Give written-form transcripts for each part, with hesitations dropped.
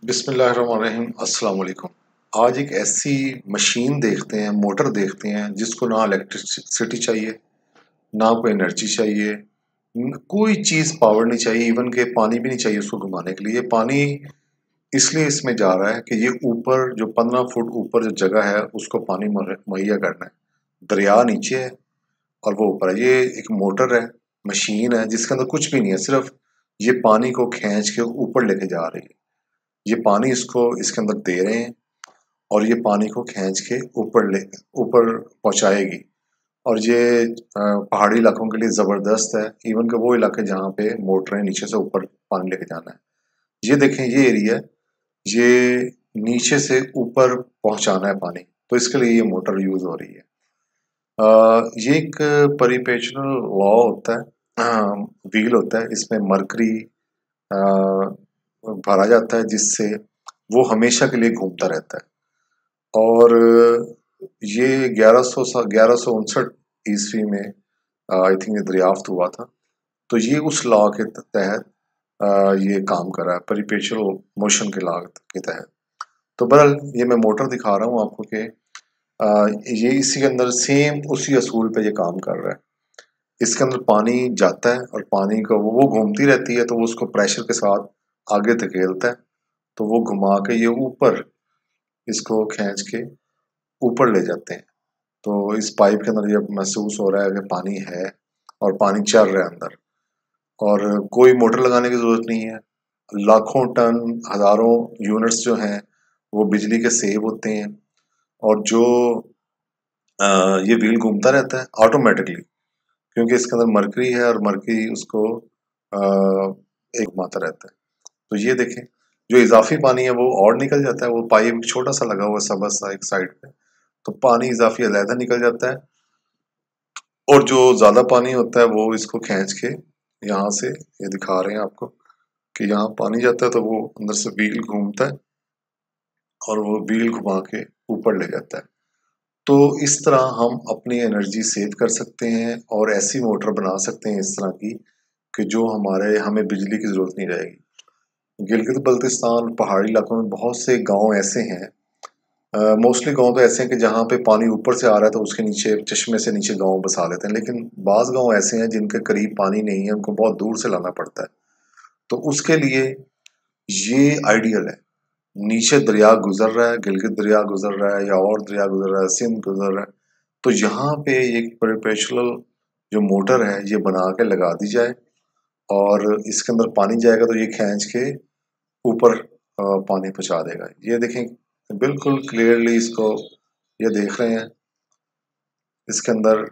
बिस्मिल्लाहिर्रहमानिर्रहीम अस्सलाम वालेकुम। आज एक ऐसी मशीन देखते हैं, मोटर देखते हैं जिसको ना इलेक्ट्रिसिटी चाहिए, ना कोई एनर्जी चाहिए, कोई चीज़ पावर नहीं चाहिए, इवन के पानी भी नहीं चाहिए उसको घुमाने के लिए। पानी इसलिए इसमें जा रहा है कि ये ऊपर जो 15 फुट ऊपर जो जगह है उसको पानी मुहैया करना है। दरिया नीचे है और वो ऊपर है। ये एक मोटर है, मशीन है जिसके अंदर कुछ भी नहीं है, सिर्फ ये पानी को खींच के ऊपर लेके जा रही है। ये पानी इसको इसके अंदर दे रहे हैं और ये पानी को खींच के ऊपर पहुंचाएगी। और ये पहाड़ी इलाकों के लिए ज़बरदस्त है, इवन के वो इलाके जहाँ पे मोटरें नीचे से ऊपर पानी लेके जाना है। ये देखें, ये एरिया, ये नीचे से ऊपर पहुंचाना है पानी, तो इसके लिए ये मोटर यूज़ हो रही है। ये एक परिपेचुअल लॉ होता है, व्हील होता है, इसमें मरकरी भरा जाता है जिससे वो हमेशा के लिए घूमता रहता है। और ये 1159 ईस्वी में आई थिंक ये दरियाफ्त हुआ था। तो ये उस लॉ के तहत ये काम कर रहा है, परिपेचुअल मोशन के लॉ के तहत। तो बहरहाल ये मैं मोटर दिखा रहा हूँ आपको कि ये इसी के अंदर सेम उसी असूल पे ये काम कर रहा है। इसके अंदर पानी जाता है और पानी को वो घूमती रहती है, तो वो उसको प्रेशर के साथ आगे धकेलता है, तो वो घुमा के ये ऊपर इसको खींच के ऊपर ले जाते हैं। तो इस पाइप के अंदर ये महसूस हो रहा है कि पानी है और पानी चल रहा है अंदर, और कोई मोटर लगाने की ज़रूरत नहीं है। लाखों टन, हज़ारों यूनिट्स जो हैं वो बिजली के सेव होते हैं। और जो ये व्हील घूमता रहता है ऑटोमेटिकली, क्योंकि इसके अंदर मरकरी है और मरकरी उसको एक घुमाता रहता है। तो ये देखें, जो इजाफी पानी है वो और निकल जाता है, वो पाइप छोटा सा लगा हुआ है सबज सा एक साइड पे, तो पानी इजाफी अलहदा निकल जाता है। और जो ज्यादा पानी होता है वो इसको खींच के यहाँ से, ये दिखा रहे हैं आपको कि यहाँ पानी जाता है, तो वो अंदर से व्हील घूमता है और वो व्हील घुमा के ऊपर ले जाता है। तो इस तरह हम अपनी एनर्जी सेव कर सकते हैं और ऐसी मोटर बना सकते हैं इस तरह की कि जो हमें बिजली की जरूरत नहीं रहेगी। गिलगित बल्तिस्तान पहाड़ी इलाकों में बहुत से गांव ऐसे हैं, मोस्टली गांव तो ऐसे हैं कि जहाँ पे पानी ऊपर से आ रहा है तो उसके नीचे चश्मे से नीचे गांव बसा लेते हैं, लेकिन बाज़ गांव ऐसे हैं जिनके करीब पानी नहीं है, उनको बहुत दूर से लाना पड़ता है। तो उसके लिए ये आइडियल है। नीचे दरिया गुजर रहा है, गिलगित दरिया गुजर रहा है या और दरिया गुजर रहा है, सिंध गुजर रहा है, तो यहाँ पे एक परपेचुअल जो मोटर है ये बना के लगा दी जाए और इसके अंदर पानी जाएगा तो ये खींच के ऊपर पानी पहुंचा देगा। ये देखें, बिल्कुल क्लियरली इसको ये देख रहे हैं, इसके अंदर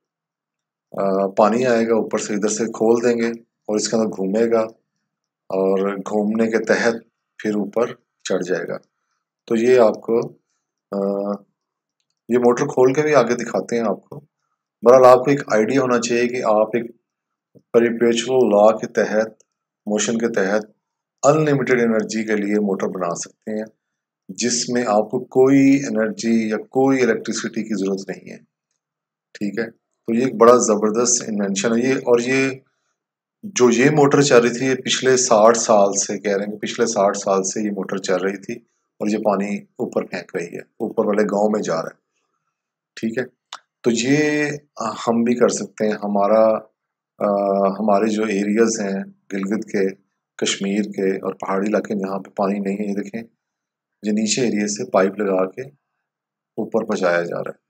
पानी आएगा ऊपर से, इधर से खोल देंगे और इसके अंदर घूमेगा और घूमने के तहत फिर ऊपर चढ़ जाएगा। तो ये आपको ये मोटर खोल के भी आगे दिखाते हैं आपको। बहरहाल आपको एक आइडिया होना चाहिए कि आप एक परिपेचुअल लॉ के तहत, मोशन के तहत अनलिमिटेड एनर्जी के लिए मोटर बना सकते हैं जिसमें आपको कोई एनर्जी या कोई इलेक्ट्रिसिटी की जरूरत नहीं है। ठीक है, तो ये एक बड़ा ज़बरदस्त इन्वेंशन है ये। और ये मोटर चल रही थी, ये पिछले 60 साल से, कह रहे हैं कि पिछले 60 साल से ये मोटर चल रही थी और ये पानी ऊपर फेंक रही है, ऊपर वाले गांव में जा रहा है। ठीक है, तो ये हम भी कर सकते हैं। हमारे जो एरियाज हैं गिलगित के, कश्मीर के और पहाड़ी इलाके जहाँ पे पानी नहीं है, ये देखें, ये नीचे एरिया से पाइप लगा के ऊपर पहुँचाया जा रहा है।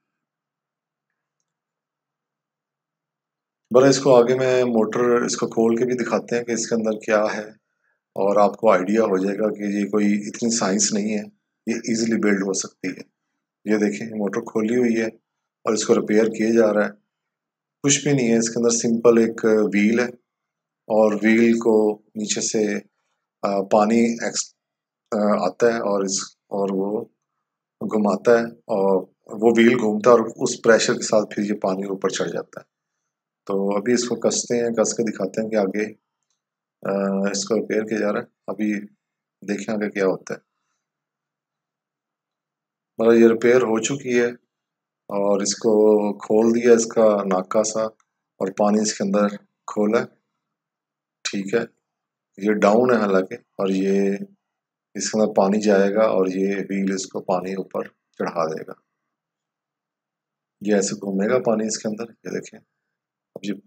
बड़ा इसको आगे में मोटर इसको खोल के भी दिखाते हैं कि इसके अंदर क्या है, और आपको आइडिया हो जाएगा कि ये कोई इतनी साइंस नहीं है, ये इजीली बिल्ड हो सकती है। ये देखें, मोटर खोली हुई है और इसको रिपेयर किया जा रहा है। कुछ भी नहीं है इसके अंदर, सिंपल एक व्हील है और व्हील को नीचे से पानी आता है और वो घुमाता है और वो व्हील घूमता है और उस प्रेशर के साथ फिर ये पानी ऊपर चढ़ जाता है। तो अभी इसको कसते हैं, कस के दिखाते हैं कि आगे इसको रिपेयर किया जा रहा है। अभी देखें आगे क्या होता है। मतलब ये रिपेयर हो चुकी है और इसको खोल दिया, इसका नाका सा, और पानी इसके अंदर खोला। ठीक है, ये डाउन है हालांकि, और ये इसके अंदर पानी जाएगा और ये व्हील इसको पानी ऊपर चढ़ा देगा। ये ऐसे घूमेगा पानी इसके अंदर, ये देखें अब ये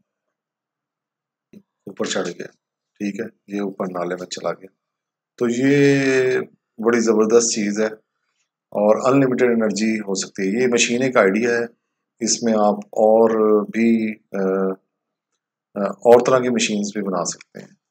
ऊपर चढ़ गया, ठीक है, ये ऊपर नाले में चला गया। तो ये बड़ी ज़बरदस्त चीज़ है और अनलिमिटेड एनर्जी हो सकती है। ये मशीन एक आइडिया है, इसमें आप और भी और तरह की मशीन्स भी बना सकते हैं।